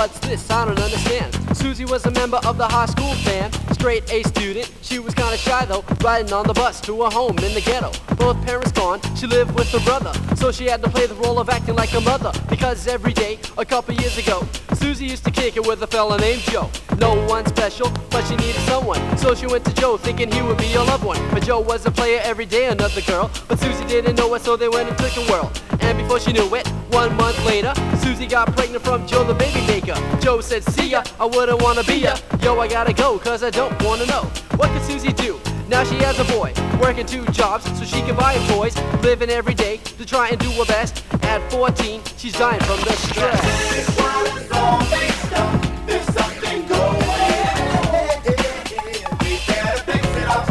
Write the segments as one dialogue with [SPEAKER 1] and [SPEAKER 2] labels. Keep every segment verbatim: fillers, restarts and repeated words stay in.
[SPEAKER 1] What's this? I don't understand. Susie was a member of the high school band, straight A student. She was kinda shy though, riding on the bus to her home in the ghetto. Both parents gone, she lived with her brother, so she had to play the role of acting like a mother. Because every day, a couple years ago, Susie used to kick it with a fella named Joe. No one special, but she needed someone, so she went to Joe thinking he would be a loved one. But Joe was a player every day, another girl, but Susie didn't know it, so they went and took a whirl. And before she knew it, one month later, Susie got pregnant from Joe the baby maker. Joe said, see ya, I wouldn't wanna be ya. Yo, I gotta go, cause I don't wanna know. What could Susie do? Now she has a boy, working two jobs so she can buy him toys, living every day to try and do her best. At fourteen, she's dying from the stress.
[SPEAKER 2] This world is all mixed up, there's something going on. We better fix it up.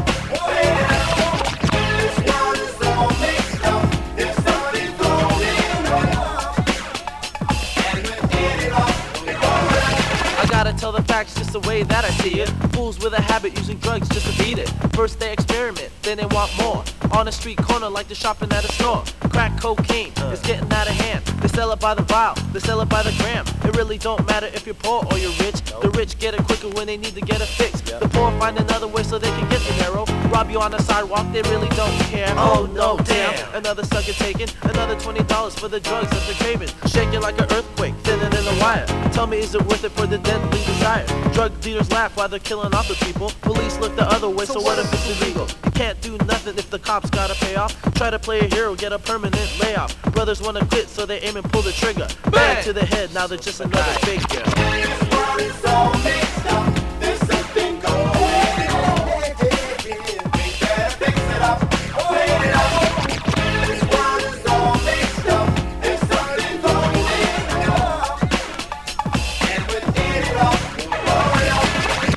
[SPEAKER 2] This world is all mixed up, there's something going on. And we're in it all.
[SPEAKER 3] I gotta tell the facts just the way that I see it. Fools with a habit using drugs just to beat it. First they experiment, then they want more. On a street corner like they're shopping at a store. Crack cocaine is getting out of hand. They sell it by the vial, they sell it by the gram. It really don't matter if you're poor or you're rich. The rich get it quicker when they need to get it fixed. The poor find another way so they can get the narrow. Rob you on the sidewalk, they really don't care. Oh no, damn, another sucker taken. Another twenty dollars for the drugs that they're craving. Shake it like an earthquake, thinner than a wire. Tell me, is it worth it for the deadly desire? Drug dealers laugh while they're killing off the people. Police look the other way, so what if it's illegal? You can't do nothing if the cops gotta pay off. Try to play a hero, get a permanent layoff. Brothers wanna quit, so they aim and pull the trigger. Bang to the head, now they're just another figure.
[SPEAKER 2] This world is all mixed up, there's something going on. We better fix it up, clean it up. This world is all mixed up, there's something going on. And within it all, glory up.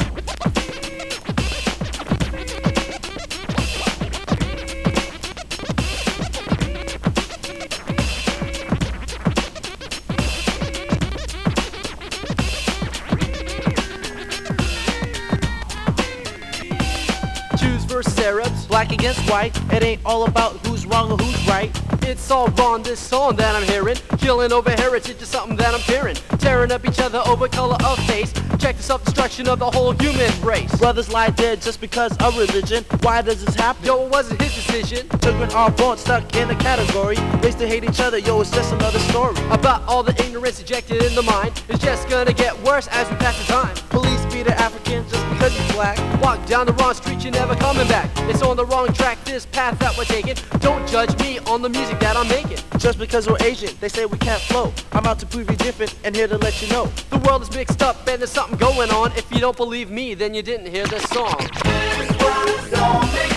[SPEAKER 1] Jews versus Arabs,
[SPEAKER 3] Black against white, it ain't all about who's wrong or who's right.
[SPEAKER 1] it's all wrong, this song that I'm hearing. Killing over heritage is something that I'm fearing. Tearing up each other over color of face. Check the self-destruction of the whole human race.
[SPEAKER 3] Brothers lie dead just because of religion. Why does this happen?
[SPEAKER 1] Yo, it wasn't his decision.
[SPEAKER 3] Children are born stuck in a category. Raised to hate each other, yo, it's just another story.
[SPEAKER 1] About all the ignorance ejected in the mind. It's just gonna get worse as we pass the time.
[SPEAKER 3] Police beat an African just because he's black.
[SPEAKER 1] Walk down the wrong street, you're never coming back. It's on the wrong track, this path that we're taking. Don't judge me on the music that I'm making.
[SPEAKER 3] Just because we're Asian, they say we can't flow. I'm out to prove you different and here to let you know.
[SPEAKER 1] The world is mixed up and there's something going on. If you don't believe me, then you didn't hear this song.
[SPEAKER 2] This world is all mixed